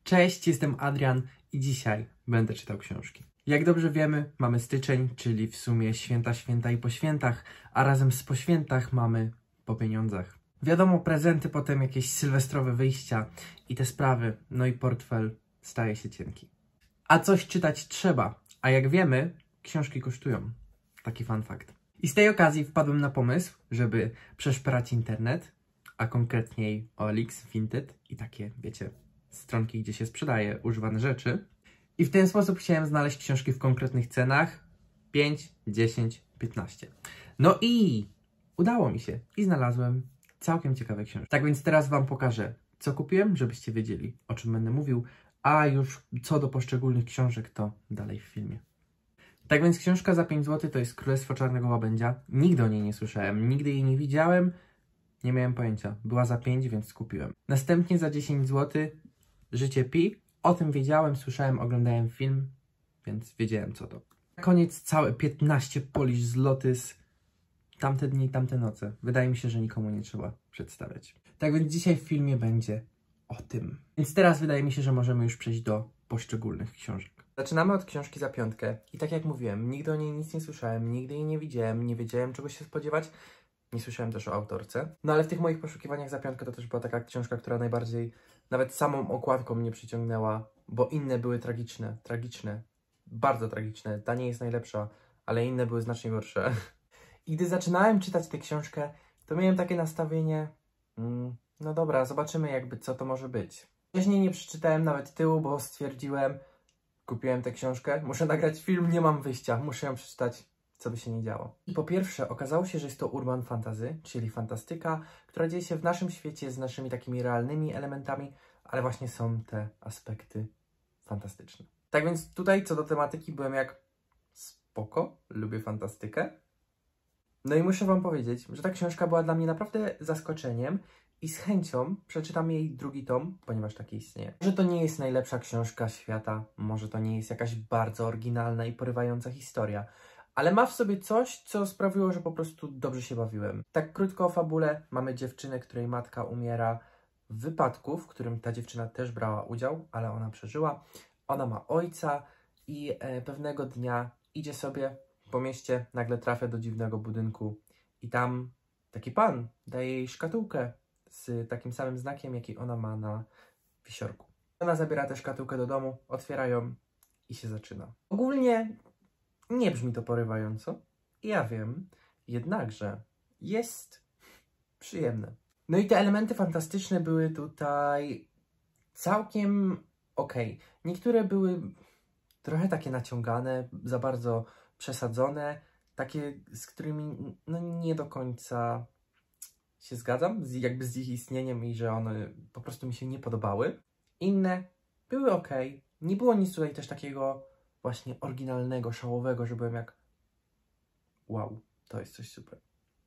Cześć, jestem Adrian i dzisiaj będę czytał książki. Jak dobrze wiemy, mamy styczeń, czyli w sumie święta i po świętach, a razem z po świętach mamy po pieniądzach. Wiadomo, prezenty, potem jakieś sylwestrowe wyjścia i te sprawy, no i portfel staje się cienki. A coś czytać trzeba, a jak wiemy, książki kosztują. Taki fun fact. I z tej okazji wpadłem na pomysł, żeby przeszperać internet, a konkretniej OLX, Vinted i takie, wiecie, stronki, gdzie się sprzedaje używane rzeczy. I w ten sposób chciałem znaleźć książki w konkretnych cenach 5, 10, 15. No i udało mi się i znalazłem całkiem ciekawe książki. Tak więc teraz wam pokażę, co kupiłem, żebyście wiedzieli, o czym będę mówił, a już co do poszczególnych książek, to dalej w filmie. Tak więc książka za 5 zł to jest Królestwo Czarnego Łabędzia. Nigdy o niej nie słyszałem, nigdy jej nie widziałem, nie miałem pojęcia. Była za 5, więc kupiłem. Następnie za 10 zł Życie Pi. O tym wiedziałem, słyszałem, oglądałem film, więc wiedziałem co to. Na koniec całe 15 Polish Złotys. Tamte dni, tamte noce. Wydaje mi się, że nikomu nie trzeba przedstawiać. Tak więc dzisiaj w filmie będzie o tym. Więc teraz wydaje mi się, że możemy już przejść do poszczególnych książek. Zaczynamy od książki za 5. I tak jak mówiłem, nigdy o niej nic nie słyszałem, nigdy jej nie widziałem, nie wiedziałem czego się spodziewać. Nie słyszałem też o autorce. No ale w tych moich poszukiwaniach za 5 to też była taka książka, która najbardziej, nawet samą okładką mnie przyciągnęła, bo inne były tragiczne, bardzo tragiczne. Ta nie jest najlepsza, ale inne były znacznie gorsze. I gdy zaczynałem czytać tę książkę, to miałem takie nastawienie, no dobra, zobaczymy jakby co to może być. Wcześniej nie przeczytałem nawet tyłu, bo stwierdziłem, kupiłem tę książkę, muszę nagrać film, nie mam wyjścia, muszę ją przeczytać, co by się nie działo. I po pierwsze, okazało się, że jest to urban fantasy, czyli fantastyka, która dzieje się w naszym świecie z naszymi takimi realnymi elementami, ale właśnie są te aspekty fantastyczne. Tak więc tutaj co do tematyki byłem jak spoko, lubię fantastykę. No i muszę wam powiedzieć, że ta książka była dla mnie naprawdę zaskoczeniem i z chęcią przeczytam jej drugi tom, ponieważ taki istnieje. Może to nie jest najlepsza książka świata, może to nie jest jakaś bardzo oryginalna i porywająca historia, ale ma w sobie coś, co sprawiło, że po prostu dobrze się bawiłem. Tak krótko o fabule, mamy dziewczynę, której matka umiera w wypadku, w którym ta dziewczyna też brała udział, ale ona przeżyła. Ona ma ojca i pewnego dnia idzie sobie po mieście, nagle trafia do dziwnego budynku i tam taki pan daje jej szkatułkę z takim samym znakiem, jaki ona ma na wisiorku. Ona zabiera tę szkatułkę do domu, otwiera ją i się zaczyna. Ogólnie nie brzmi to porywająco, ja wiem, jednakże jest przyjemne. No i te elementy fantastyczne były tutaj całkiem okej. Niektóre były trochę takie naciągane, za bardzo przesadzone, takie, z którymi no nie do końca się zgadzam, jakby z ich istnieniem i że one po prostu mi się nie podobały. Inne były okej. Nie było nic tutaj też takiego właśnie oryginalnego, szałowego, że byłem jak wow, to jest coś super.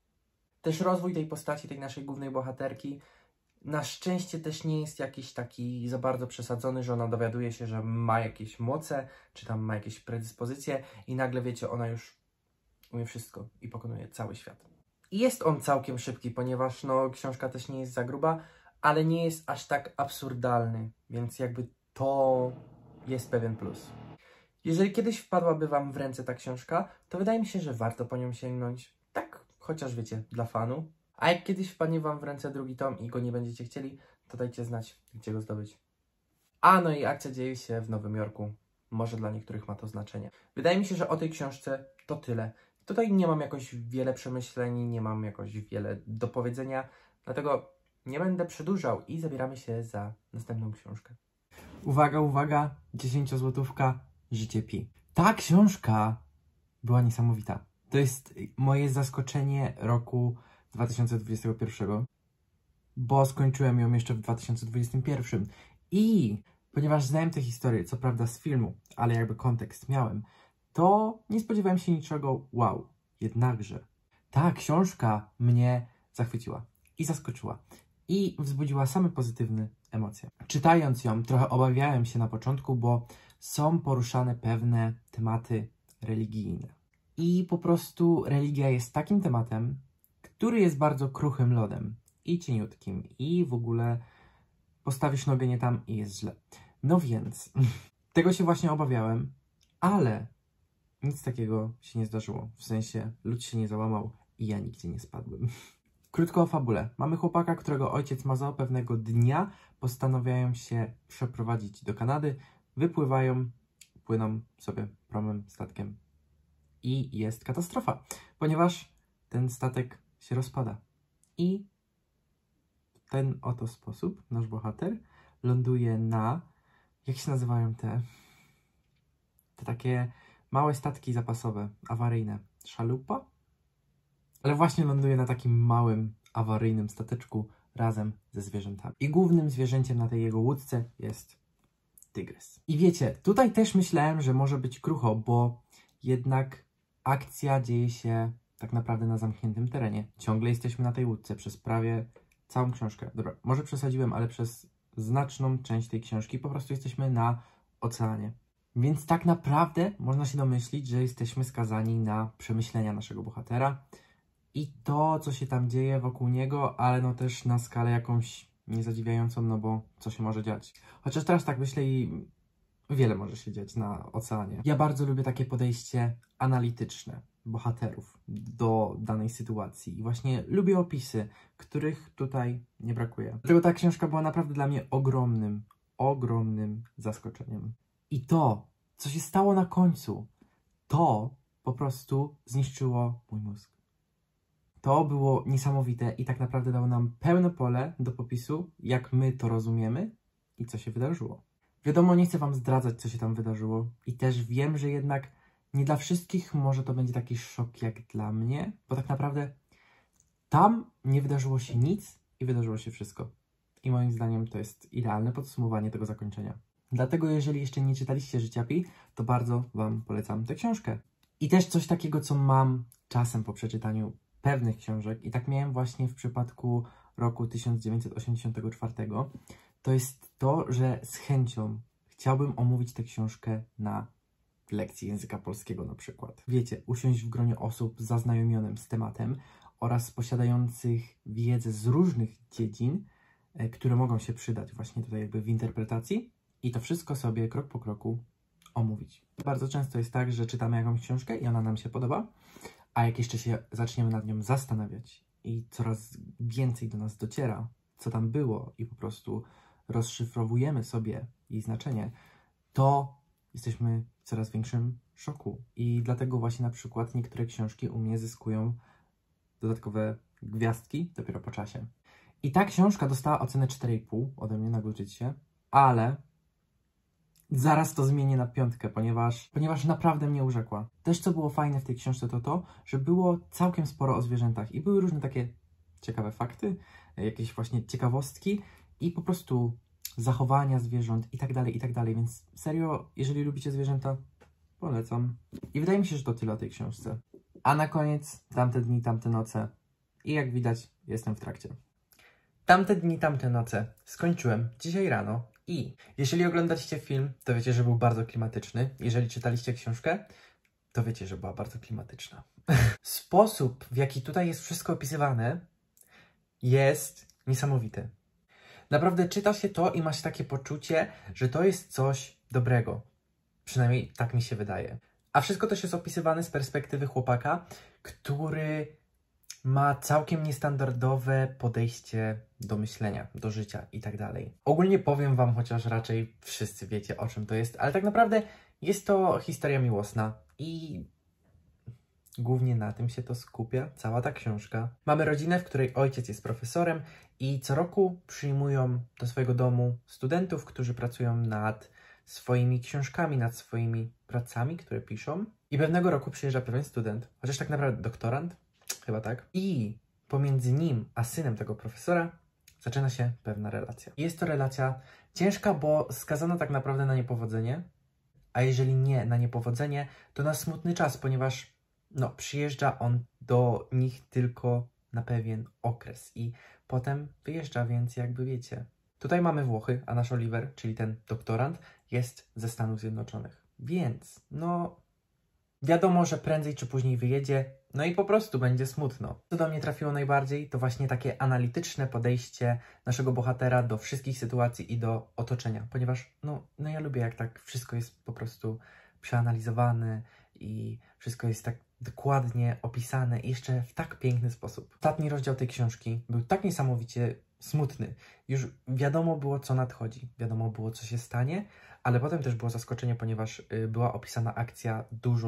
Też rozwój tej postaci, tej naszej głównej bohaterki, na szczęście też nie jest jakiś taki za bardzo przesadzony, że ona dowiaduje się, że ma jakieś moce, czy tam ma jakieś predyspozycje i nagle, wiecie, ona już umie wszystko i pokonuje cały świat. I jest on całkiem szybki, ponieważ no, książka też nie jest za gruba, ale nie jest aż tak absurdalny, więc jakby to jest pewien plus. Jeżeli kiedyś wpadłaby wam w ręce ta książka, to wydaje mi się, że warto po nią sięgnąć, tak chociaż wiecie, dla fanu. A jak kiedyś wpadnie wam w ręce drugi tom i go nie będziecie chcieli, to dajcie znać, gdzie go zdobyć. A no i akcja dzieje się w Nowym Jorku. Może dla niektórych ma to znaczenie. Wydaje mi się, że o tej książce to tyle. Tutaj nie mam jakoś wiele przemyśleń, nie mam jakoś wiele do powiedzenia, dlatego nie będę przedłużał i zabieramy się za następną książkę. Uwaga, uwaga, 10-złotówka, Życie Pi. Ta książka była niesamowita. To jest moje zaskoczenie roku 2021, bo skończyłem ją jeszcze w 2021 i ponieważ znałem tę historię, co prawda z filmu, ale jakby kontekst miałem, to nie spodziewałem się niczego wow. Jednakże ta książka mnie zachwyciła i zaskoczyła i wzbudziła same pozytywne emocje. Czytając ją trochę obawiałem się na początku, bo są poruszane pewne tematy religijne. I po prostu religia jest takim tematem, który jest bardzo kruchym lodem i cieniutkim i w ogóle postawisz nogę nie tam i jest źle. No więc, tego się właśnie obawiałem, ale nic takiego się nie zdarzyło. W sensie, lód się nie załamał i ja nigdzie nie spadłem. Krótko o fabule. Mamy chłopaka, którego ojciec Mazao pewnego dnia postanawiają się przeprowadzić do Kanady, wypływają, płyną sobie promem, statkiem i jest katastrofa, ponieważ ten statek się rozpada. I w ten oto sposób nasz bohater ląduje na, jak się nazywają te takie małe statki zapasowe, awaryjne, szalupa? Ale właśnie ląduje na takim małym, awaryjnym stateczku razem ze zwierzętami. I głównym zwierzęciem na tej jego łódce jest tygrys. I wiecie, tutaj też myślałem, że może być krucho, bo jednak akcja dzieje się tak naprawdę na zamkniętym terenie. Ciągle jesteśmy na tej łódce przez prawie całą książkę. Dobra, może przesadziłem, ale przez znaczną część tej książki po prostu jesteśmy na oceanie. Więc tak naprawdę można się domyślić, że jesteśmy skazani na przemyślenia naszego bohatera i to, co się tam dzieje wokół niego, ale no też na skalę jakąś niezadziwiającą, no bo co się może dziać. Chociaż teraz tak myślę i wiele może się dziać na oceanie. Ja bardzo lubię takie podejście analityczne bohaterów do danej sytuacji i właśnie lubię opisy, których tutaj nie brakuje. Dlatego ta książka była naprawdę dla mnie ogromnym zaskoczeniem. I to, co się stało na końcu, to po prostu zniszczyło mój mózg. To było niesamowite i tak naprawdę dało nam pełne pole do popisu, jak my to rozumiemy i co się wydarzyło. Wiadomo, nie chcę wam zdradzać, co się tam wydarzyło i też wiem, że jednak nie dla wszystkich może to będzie taki szok jak dla mnie, bo tak naprawdę tam nie wydarzyło się nic i wydarzyło się wszystko. I moim zdaniem to jest idealne podsumowanie tego zakończenia. Dlatego jeżeli jeszcze nie czytaliście Życia Pi, to bardzo wam polecam tę książkę. I też coś takiego, co mam czasem po przeczytaniu pewnych książek i tak miałem właśnie w przypadku roku 1984, to jest to, że z chęcią chciałbym omówić tę książkę na lekcji języka polskiego na przykład. Wiecie, usiąść w gronie osób zaznajomionym z tematem oraz posiadających wiedzę z różnych dziedzin, które mogą się przydać właśnie tutaj jakby w interpretacji i to wszystko sobie krok po kroku omówić. Bardzo często jest tak, że czytamy jakąś książkę i ona nam się podoba, a jak jeszcze się zaczniemy nad nią zastanawiać i coraz więcej do nas dociera, co tam było i po prostu rozszyfrowujemy sobie jej znaczenie, to jesteśmy w coraz większym szoku. I dlatego właśnie na przykład niektóre książki u mnie zyskują dodatkowe gwiazdki dopiero po czasie. I ta książka dostała ocenę 4,5 ode mnie na Goodreadsie, ale zaraz to zmienię na 5, ponieważ naprawdę mnie urzekła. Też co było fajne w tej książce to, że było całkiem sporo o zwierzętach i były różne takie ciekawe fakty, jakieś właśnie ciekawostki i po prostu zachowania zwierząt i tak dalej, więc serio, jeżeli lubicie zwierzęta, polecam. I wydaje mi się, że to tyle o tej książce. A na koniec Tamte dni, tamte noce i jak widać, jestem w trakcie. Tamte dni, tamte noce skończyłem dzisiaj rano i jeżeli oglądaliście film, to wiecie, że był bardzo klimatyczny. Jeżeli czytaliście książkę, to wiecie, że była bardzo klimatyczna. Sposób, w jaki tutaj jest wszystko opisywane, jest niesamowity. Naprawdę czyta się to i ma się takie poczucie, że to jest coś dobrego. Przynajmniej tak mi się wydaje. A wszystko też jest opisywane z perspektywy chłopaka, który ma całkiem niestandardowe podejście do myślenia, do życia i tak dalej. Ogólnie powiem wam, chociaż raczej wszyscy wiecie, o czym to jest, ale tak naprawdę jest to historia miłosna i głównie na tym się to skupia, cała ta książka. Mamy rodzinę, w której ojciec jest profesorem i co roku przyjmują do swojego domu studentów, którzy pracują nad swoimi książkami, nad swoimi pracami, które piszą. I pewnego roku przyjeżdża pewien student, chociaż tak naprawdę doktorant, chyba tak. I pomiędzy nim a synem tego profesora zaczyna się pewna relacja. Jest to relacja ciężka, bo skazana tak naprawdę na niepowodzenie, a jeżeli nie na niepowodzenie, to na smutny czas, ponieważ przyjeżdża on do nich tylko na pewien okres i potem wyjeżdża, więc jakby wiecie. Tutaj mamy Włochy, a nasz Oliver, czyli ten doktorant, jest ze Stanów Zjednoczonych. Więc, Wiadomo, że prędzej czy później wyjedzie, no i po prostu będzie smutno. Co do mnie trafiło najbardziej, to właśnie takie analityczne podejście naszego bohatera do wszystkich sytuacji i do otoczenia, ponieważ no ja lubię, jak tak wszystko jest po prostu przeanalizowane i wszystko jest tak dokładnie opisane i jeszcze w tak piękny sposób. Ostatni rozdział tej książki był tak niesamowicie smutny. Już wiadomo było, co nadchodzi, wiadomo było, co się stanie, ale potem też było zaskoczenie, ponieważ była opisana akcja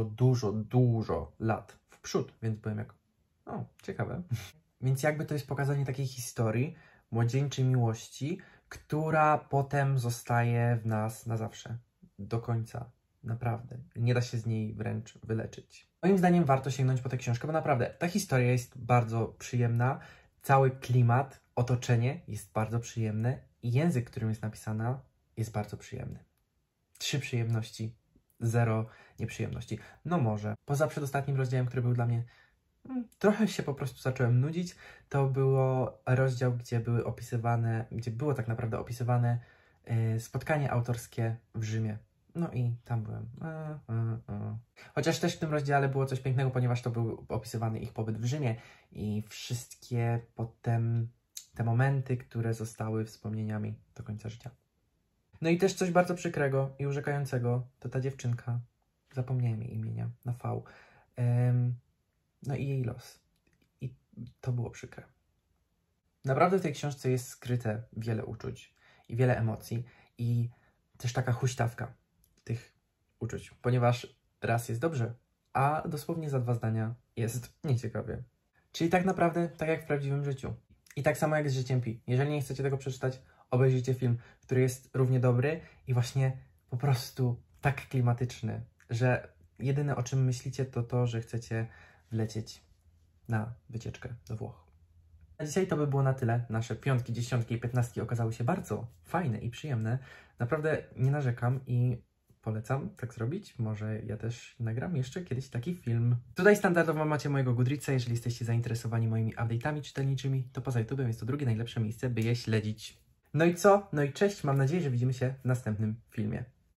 dużo lat w przód, więc byłem jak, o, ciekawe. Więc jakby to jest pokazanie takiej historii młodzieńczej miłości, która potem zostaje w nas na zawsze, do końca. Naprawdę. Nie da się z niej wręcz wyleczyć. Moim zdaniem warto sięgnąć po tę książkę, bo naprawdę ta historia jest bardzo przyjemna. Cały klimat, otoczenie jest bardzo przyjemne i język, którym jest napisana, jest bardzo przyjemny. 3 przyjemności, 0 nieprzyjemności. No może. Poza przedostatnim rozdziałem, który był dla mnie trochę się po prostu zacząłem nudzić, to było rozdział, gdzie było tak naprawdę opisywane spotkanie autorskie w Rzymie. No i tam byłem. Chociaż też w tym rozdziale było coś pięknego, ponieważ to był opisywany ich pobyt w Rzymie i wszystkie potem te momenty, które zostały wspomnieniami do końca życia. No i też coś bardzo przykrego i urzekającego, to ta dziewczynka, zapomniałem jej imienia, na V, no i jej los. I to było przykre. Naprawdę w tej książce jest skryte wiele uczuć i wiele emocji i też taka huśtawka tych uczuć, ponieważ raz jest dobrze, a dosłownie za 2 zdania jest nieciekawie. Czyli tak naprawdę tak jak w prawdziwym życiu. I tak samo jak z życiem Pi. Jeżeli nie chcecie tego przeczytać, obejrzyjcie film, który jest równie dobry i właśnie po prostu tak klimatyczny, że jedyne o czym myślicie to to, że chcecie wlecieć na wycieczkę do Włoch. A dzisiaj to by było na tyle. Nasze 5, 10 i 15 okazały się bardzo fajne i przyjemne. Naprawdę nie narzekam i polecam tak zrobić. Może ja też nagram jeszcze kiedyś taki film. Tutaj standardowo macie mojego Goodreadsa. Jeżeli jesteście zainteresowani moimi update'ami czytelniczymi, to poza YouTube'em jest to drugie najlepsze miejsce, by je śledzić. No i co? No i cześć. Mam nadzieję, że widzimy się w następnym filmie.